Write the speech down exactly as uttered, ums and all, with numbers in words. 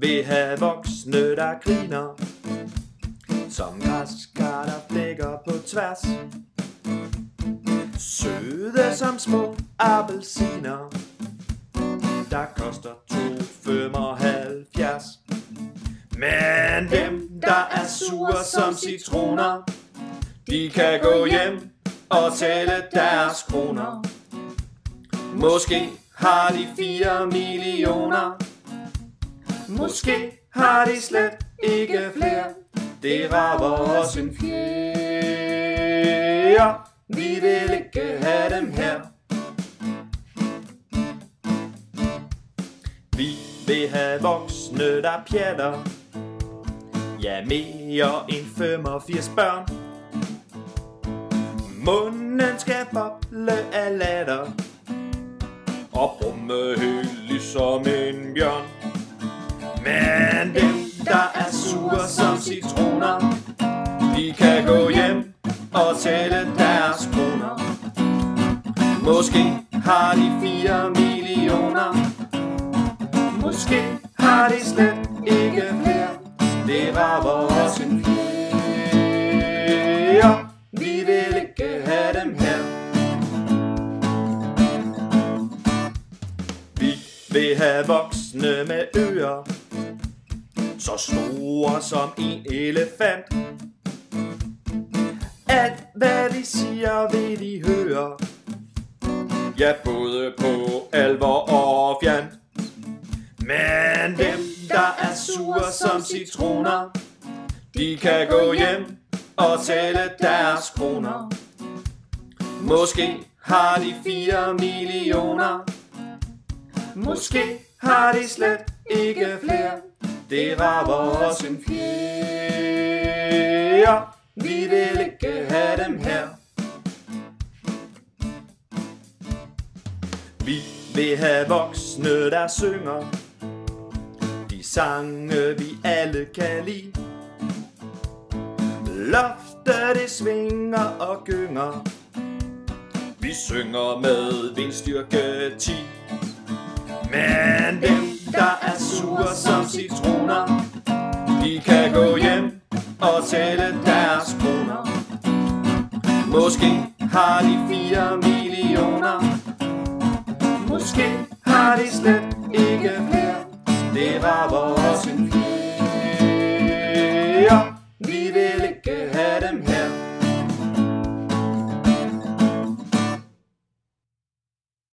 vil have voksne, der griner, som græskar, der flækker på tværs. Søde som små appelsiner, der koster to femoghalvfjerds. Men dem, der er sure som citroner, de kan gå hjem og tælle deres kroner. Måske har de fire millioner, måske har de slet ikke flere. Det rager os en fjerde, vi vil ikke have dem her. Vi vil have voksne, der pjatter, ja, mere end femogfirs børn. Munden skal boble af latter og brumme helt ligesom en bjørn. Men dem, der er sure som citroner, de kan gå hjem og tælle deres kroner. Måske har de fire millioner, måske har de slet ikke flere. Det rager os en fjerde, vi vil ikke have dem her. Vi vil have voksne med ører, så store som en elefant. Alt hvad de siger vil de høre, ja, både på alvor og fjand. Men dem, der er sure som citroner, de kan gå hjem og tælle deres kroner. Måske har de fire millioner, måske har de slet ikke flere. Det rager os en fjerde, vi vil ikke have dem her. Vi vil have voksne, der synger de sange, vi alle kan lide. Loftet det svinger og gynger, vi synger med vindstyrke ti. Men dem, der er sure som citroner, de kan gå hjem og tælle deres kroner. Måske har de fire millioner, måske har de slet ikke flere. Det rager os en